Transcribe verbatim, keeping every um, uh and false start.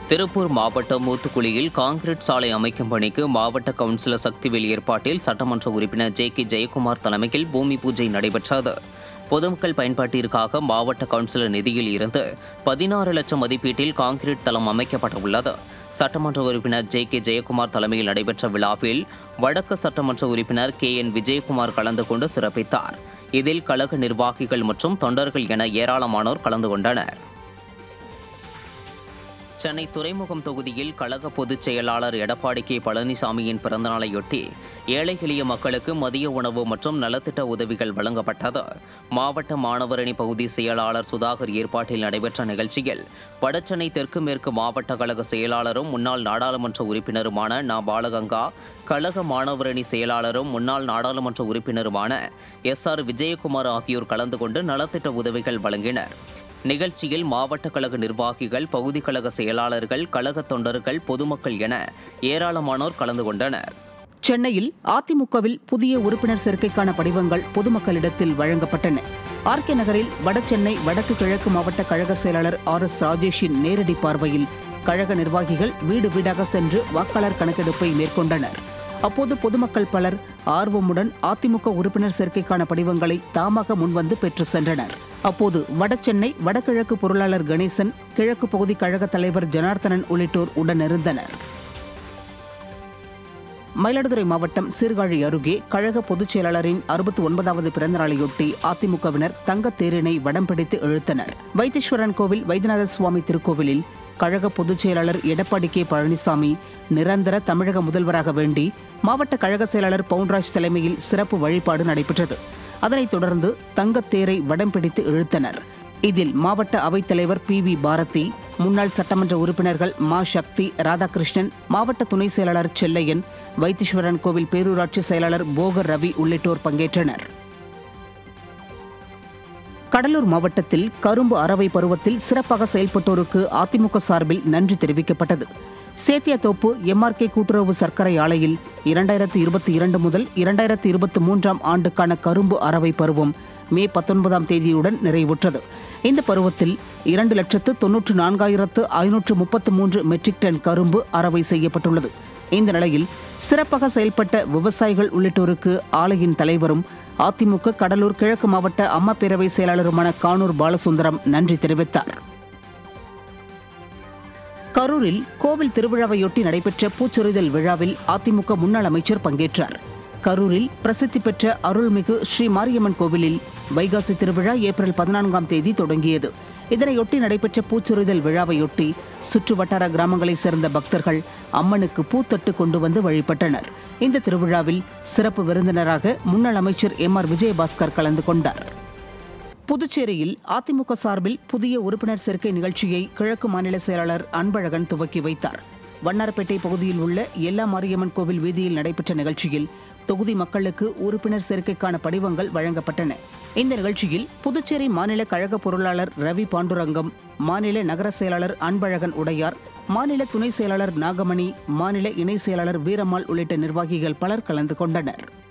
திருப்பூர் மாவட்டம் மூத்துக்குளியில் கான்கிரீட் சாலை அமைக்கும் பணிக்கு மாவட்ட கவுன்சிலர் சக்திவேல் ஏற்பாட்டில் சட்டமன்ற உறுப்பினர் ஜே கே ஜெயக்குமார் தலைமையில் பூமி பூஜை நடைபெற்றது. பொதுமக்கள் பயன்பாட்டிற்காக மாவட்ட கவுன்சிலர் நிதியில் இருந்து பதினாறு லட்சம் மதிப்பீட்டில் கான்கிரீட் தளம் அமைக்கப்பட்டுள்ளது. சட்டமன்ற உறுப்பினர் ஜே கே ஜெயக்குமார் தலைமையில் நடைபெற்ற விழாவில் வடக்கு சட்டமன்ற உறுப்பினர் கே என் விஜயகுமார் கலந்து கொண்டு சிறப்பித்தார். இதில் கழக நிர்வாகிகள் மற்றும் தொண்டர்கள் என ஏராளமானோர் கலந்து கொண்டனர். சென்னை துறைமுகம் தொகுதியில் கழக பொதுச் செயலாளர் எடப்பாடி கே பழனிசாமியின் பிறந்தநாளையொட்டி ஏழை எளிய மக்களுக்கு மதிய உணவு மற்றும் நலத்திட்ட உதவிகள் வழங்கப்பட்டது. மாவட்ட மாணவரணி பகுதி செயலாளர் சுதாகர் ஏற்பாட்டில் நடைபெற்ற நிகழ்ச்சியில் வடசென்னை தெற்கு மேற்கு மாவட்ட கழக செயலாளரும் முன்னாள் நாடாளுமன்ற உறுப்பினருமான நா பாலகங்கா, கழக மாணவரணி செயலாளரும் முன்னாள் நாடாளுமன்ற உறுப்பினருமான எஸ் ஆர் விஜயகுமார் ஆகியோர் கலந்து கொண்டு நலத்திட்ட உதவிகள் வழங்கினர். நிகழ்ச்சியில் மாவட்ட கழக நிர்வாகிகள், பகுதி கழக செயலாளர்கள், கழக தொண்டர்கள், பொதுமக்கள் என ஏராளமானோர் கலந்து கொண்டனர். சென்னையில் அதிமுகவில் புதிய உறுப்பினர் சேர்க்கைக்கான படிவங்கள் பொதுமக்களிடத்தில் வழங்கப்பட்டன. ஆர் கே நகரில் வடசென்னை வடக்கு கிழக்கு மாவட்ட கழக செயலாளர் ஆர் எஸ் ராஜேஷின் நேரடி பார்வையில் கழக நிர்வாகிகள் வீடு வீடாக சென்று வாக்காளர் கணக்கெடுப்பை மேற்கொண்டனர். அப்போது பொதுமக்கள் பலர் ஆர்வமுடன் அதிமுக உறுப்பினர் சேர்க்கைக்கான படிவங்களை தாமாக முன்வந்து பெற்று சென்றனர். அப்போது வடசென்னை வடகிழக்கு பொருளாளர் கணேசன், கிழக்கு பகுதி கழக தலைவர் ஜனார்த்தனன் உள்ளிட்டோர் உடனிருந்தனர். மயிலாடுதுறை மாவட்டம் சீர்காழி அருகே கழக பொதுச் செயலாளரின் அறுபத்தி ஒன்பதாவது பிறந்தநாளையொட்டி அதிமுகவினர் தங்கத் தேரினை வடம் பிடித்து இழுத்தனர். வைத்தீஸ்வரன் கோவில் வைத்தியநாத சுவாமி திருக்கோவிலில் கழக பொதுச் செயலாளர் எடப்பாடி கே பழனிசாமி நிரந்தர தமிழக முதல்வராக வேண்டி மாவட்ட கழக செயலாளர் பவுன்ராஜ் தலைமையில் சிறப்பு வழிபாடு நடைபெற்றது. அதனைத் தொடர்ந்து தங்கத்தேரை வடம் பிடித்து இழுத்தனர். இதில் மாவட்ட அவைத்தலைவர் பி வி பாரதி, முன்னாள் சட்டமன்ற உறுப்பினர்கள் மா சக்தி, ராதாகிருஷ்ணன், மாவட்ட துணை செயலாளர் செல்லையன், வைத்தீஸ்வரன் கோவில் பேரூராட்சி செயலாளர் போகர் ரவி உள்ளிட்டோர் பங்கேற்றனர். கடலூர் மாவட்டத்தில் கரும்பு அரவை பருவத்தில் சிறப்பாக செயல்பட்டோருக்கு அதிமுக சார்பில் நன்றி தெரிவிக்கப்பட்டது. சேத்தியாத்தோப்பு எம் ஆர் கே கூட்டுறவு சர்க்கரை ஆலையில் இரண்டாயிரத்தி இருபத்தி இரண்டு முதல் இரண்டாயிரத்தி இருபத்தி மூன்றாம் ஆண்டுக்கான கரும்பு அரவை பருவம் மே பத்தொன்பதாம் தேதியுடன் நிறைவுற்றது. இந்த பருவத்தில் இரண்டு லட்சத்து தொன்னூற்று நான்காயிரத்து ஐநூற்று முப்பத்து மூன்று மெட்ரிக் டன் கரும்பு அரவை செய்யப்பட்டுள்ளது. இந்த நிலையில் சிறப்பாக செயல்பட்ட விவசாயிகள் உள்ளிட்டோருக்கு ஆலையின் தலைவரும் அதிமுக கடலூர் கிழக்கு மாவட்ட அம்மா பேரவை செயலாளருமான கானூர் பாலசுந்தரம் நன்றி தெரிவித்தார். கரூரில் கோவில் திருவிழாவையொட்டி நடைபெற்ற பூச்சொரிதல் விழாவில் அதிமுக முன்னாள் அமைச்சர் பங்கேற்றார். கரூரில் பிரசித்தி பெற்ற அருள்மிகு ஸ்ரீ மாரியம்மன் கோவிலில் வைகாசி திருவிழா ஏப்ரல் பதினான்காம் தேதி தொடங்கியது. இதனையொட்டி நடைபெற்ற பூச்சொரிதல் விழாவையொட்டி சுற்று வட்டார கிராமங்களைச் சேர்ந்த பக்தர்கள் அம்மனுக்கு பூத்தட்டு கொண்டு வந்து வழிபட்டனர். இந்த திருவிழாவில் சிறப்பு விருந்தினராக முன்னாள் அமைச்சர் எம் ஆர் விஜயபாஸ்கர் கலந்து கொண்டார். புதுச்சேரியில் அதிமுக சார்பில் புதிய உறுப்பினர் சேர்க்கை நிகழ்ச்சியை கிழக்கு மாநில செயலாளர் அன்பழகன் துவக்கி வைத்தார். வண்ணாரப்பேட்டை பகுதியில் உள்ள எல்லா மாரியம்மன் கோவில் வீதியில் நடைபெற்ற நிகழ்ச்சியில் தொகுதி மக்களுக்கு உறுப்பினர் சேர்க்கைக்கான படிவங்கள் வழங்கப்பட்டன. இந்த நிகழ்ச்சியில் புதுச்சேரி மாநில கழக பொருளாளர் ரவி பாண்டுரங்கம், மாநில நகர செயலாளர் அன்பழகன் உடையார், மாநில துணை செயலாளர் நாகமணி, மாநில இணை செயலாளர் வீரம்மாள் உள்ளிட்ட நிர்வாகிகள் பலர் கலந்து கொண்டனர்.